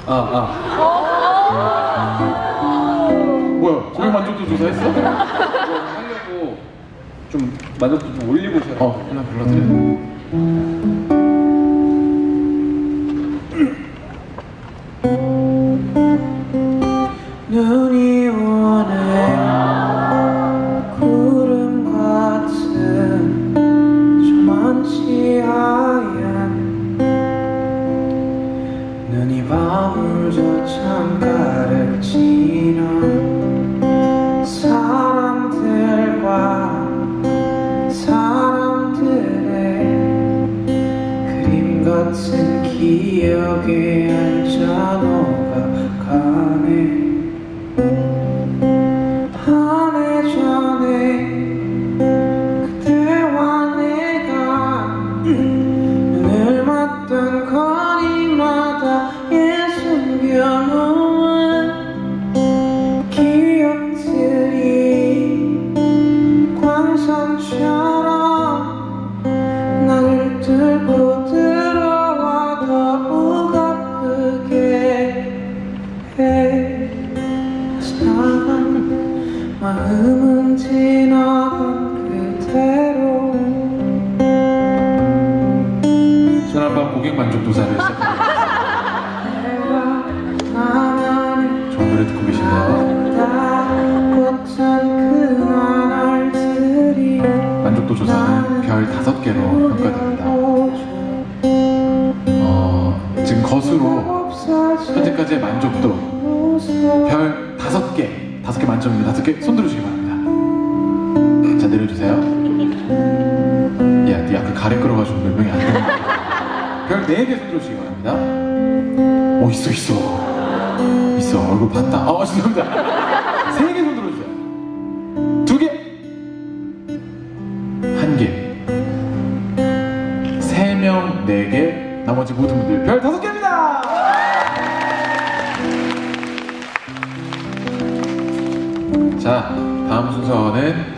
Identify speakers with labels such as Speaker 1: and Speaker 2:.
Speaker 1: 뭐야? 고객 만족도 조사했어? 하려고 좀 만족도 좀 올리고 제가 하나 불러드려요.
Speaker 2: 눈이 오네 구름 같은 저만치 하얀 눈이 밤을 저 창가를 지나 사람들의 그림 같은 기억에 앉아 녹아가네. 한 해 전에 그대와 내가 눈을 맞던 거리마다에 숨겨놓은 기억들이 광선처럼 나를 뚫고 들어와 더욱 아프게 해. 마음은 지나간 그대로.
Speaker 1: 지난밤 고객 만족도사를 시작합니다. 좋은 노래 듣고 계신데요. 만족도 조사는 별 5개로 평가됩니다. 지금 것으로 현재까지의 만족도 별 5개 만점입니다. 5개 손 들어주시기 바랍니다. 자, 내려주세요. 야, 니 아까 가래 끌어가지고 몇 명이 안 되는 거야. 별 4개 손 들어주시기 바랍니다. 오, 있어. 얼굴 봤다. 죄송합니다. 3개 손 들어주세요. 2개, 1개, 3명, 4개, 나머지 모든 분들 별 5개입니다. 자, 다음 순서는